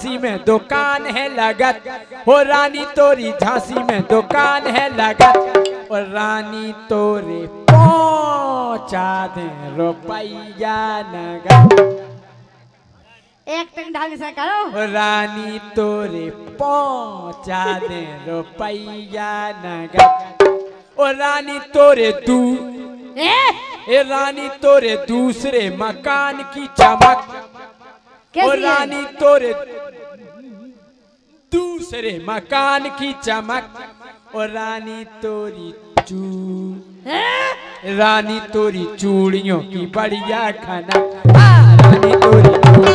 झांसी में दुकान है लगत, हो रानी तोरी झांसी में दुकान है लगत, और रानी तोरे पहुंचा दे रुपया नगद। एक्टिंग ढंग से करो। और रानी तोरे पहुंचा दे रुपया नगद, और रानी तोरे ए रानी तोरे दूसरे मकान की चमक, और रानी तोरे दूसरे मकान की चमक, और रानी तोरी रानी तोरी चूड़ियों की बढ़िया खनक, रानी तोरी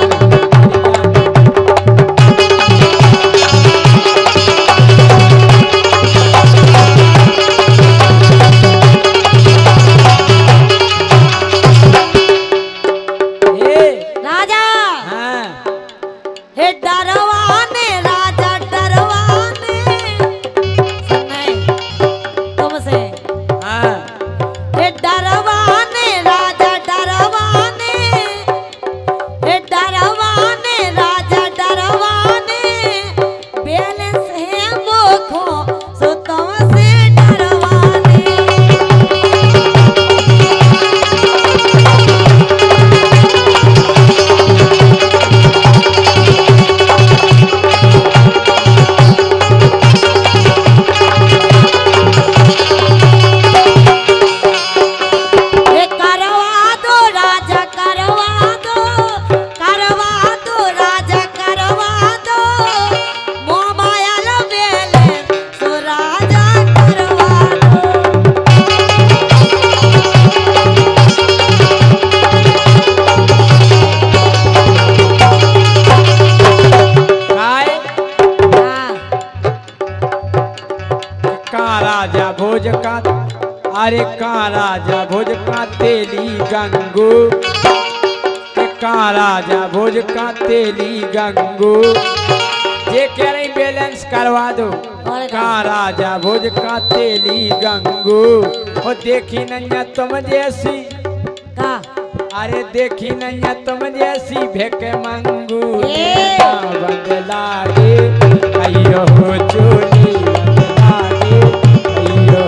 अरे का राजा भोज का तेली गंगू, का राजा भोज का तेली गंगू, ये कह रही बैलेंस करवा दो। का राजा भोज का तेली गंगू, और देखी नैया तुम जैसी का, अरे देखी नैया तुम जैसी भेके मंगू, बदला गे अयो चोली बदला गे अयो।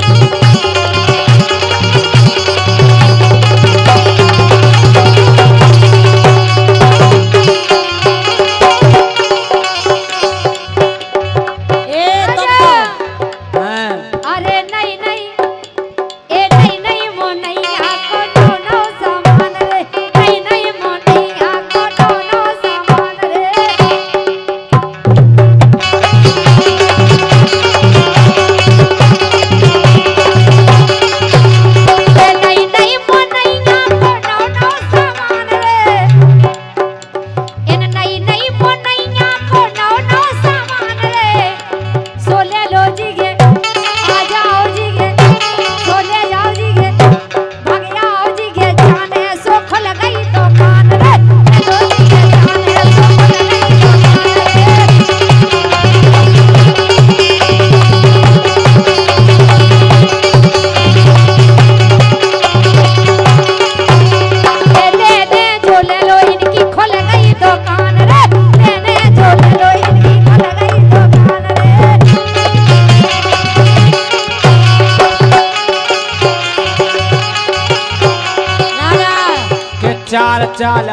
चार चाल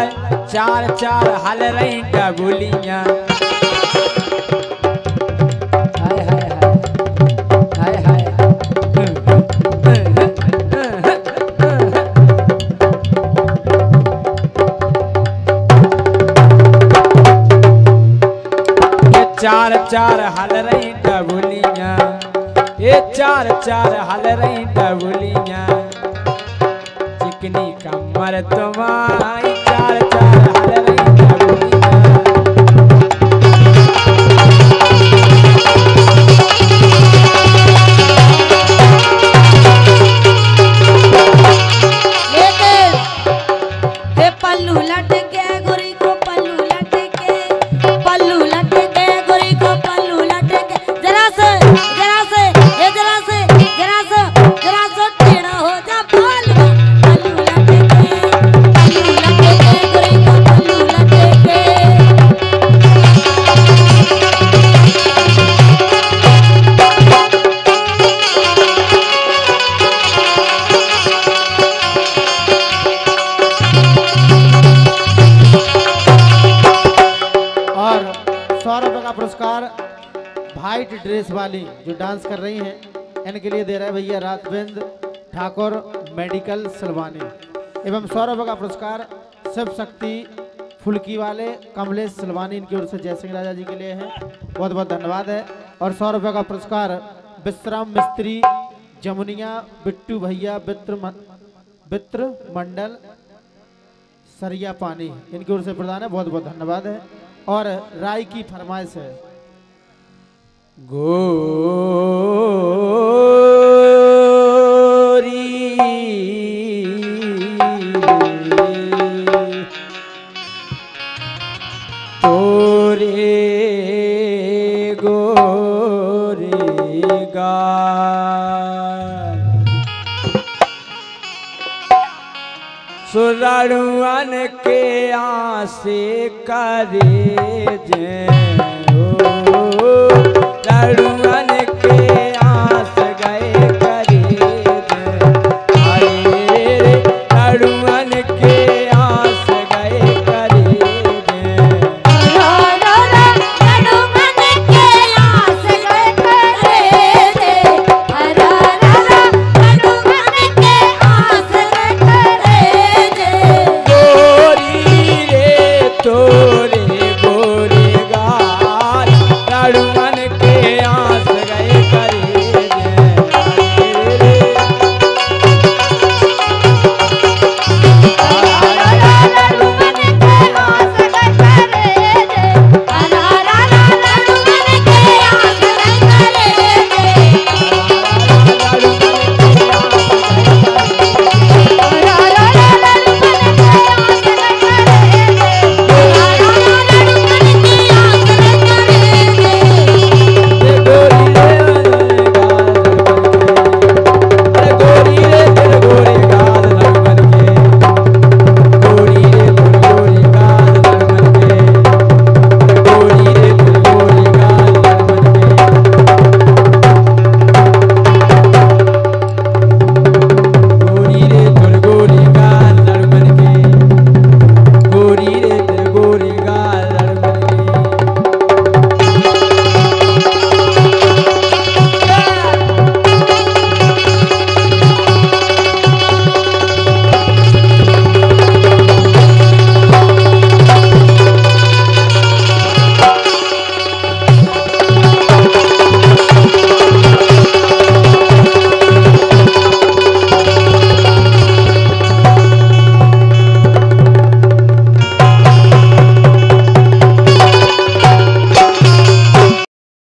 हल रही डबुलियाँ, हाय हाय हाय हाय चार चार हल रही डबुलियाँ, ये चार चार हल रही डबुलियाँ, चिकनी कमर तुम्हारी चार चार हल रही डबुलियाँ। लेकिन पल्लू लट गया गोरी को, पल्लू लट के, पल्लू लट गया गोरी को, पल्लू लट के, जरा से जरा से ये जरा से जरा से टेढ़ा हो जा, पल्लू लट के, पल्लू लट का पुरस्कार वाइट ड्रेस वाली जो डांस कर रही हैं इनके लिए दे रहे हैं भैया राजवेंद्र ठाकुर मेडिकल सलवानी। एवं 100 रुपये का पुरस्कार शिव शक्ति फुल्की वाले कमलेश सलवानी, इनकी ओर से जय सिंह राजा जी के लिए है, बहुत बहुत धन्यवाद है। और 100 रुपये का पुरस्कार विश्राम मिस्त्री जमुनिया बिट्टू भैया वित्र मंडल सरिया पानी, इनकी ओर से प्रदान है, बहुत बहुत धन्यवाद है। और राय की फरमाइश है तोरे गोरे गाल सुराड़ुअन के आसे करे जे हो लड़ुअन